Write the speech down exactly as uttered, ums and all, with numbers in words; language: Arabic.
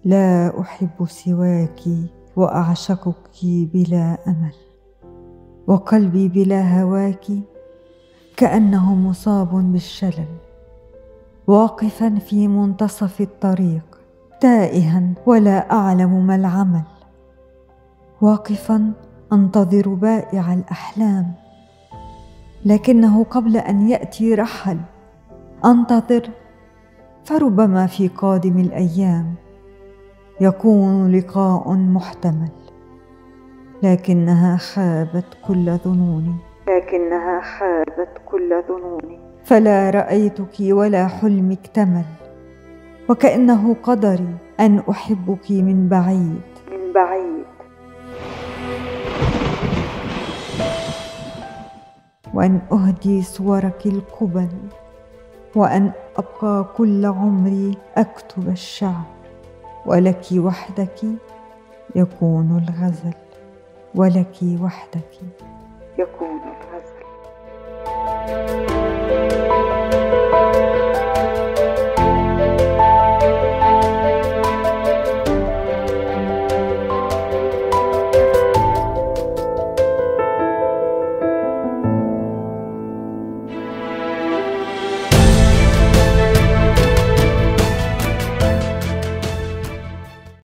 لا أحب سواك وأعشقك بلا أمل، وقلبي بلا هواك كأنه مصاب بالشلل، واقفا في منتصف الطريق تائها ولا أعلم ما العمل، واقفا أنتظر بائع الأحلام لكنه قبل أن يأتي رحل، أنتظر فربما في قادم الأيام يكون لقاء محتمل، لكنها خابت كل ظنوني لكنها خابت كل ظنوني فلا رأيتك ولا حلمي اكتمل، وكأنه قدري أن أحبك من بعيد من بعيد وأن أهدي صورك القبل، وأن أبقى كل عمري أكتب الشعر، ولك وحدك يكون الغزل، ولك وحدك يكون الغزل.